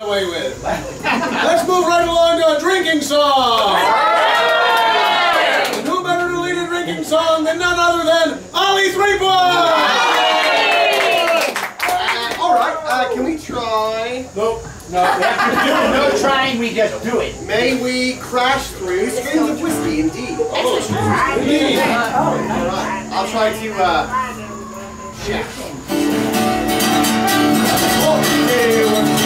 away with. Let's move right along to a drinking song. And who better to lead a drinking song than none other than Ollie Threepwood? All right, can we try? Nope. No trying, we just do it. May we crash through streams of whiskey, indeed. Oh, indeed. I'll try to, check. 1, 2,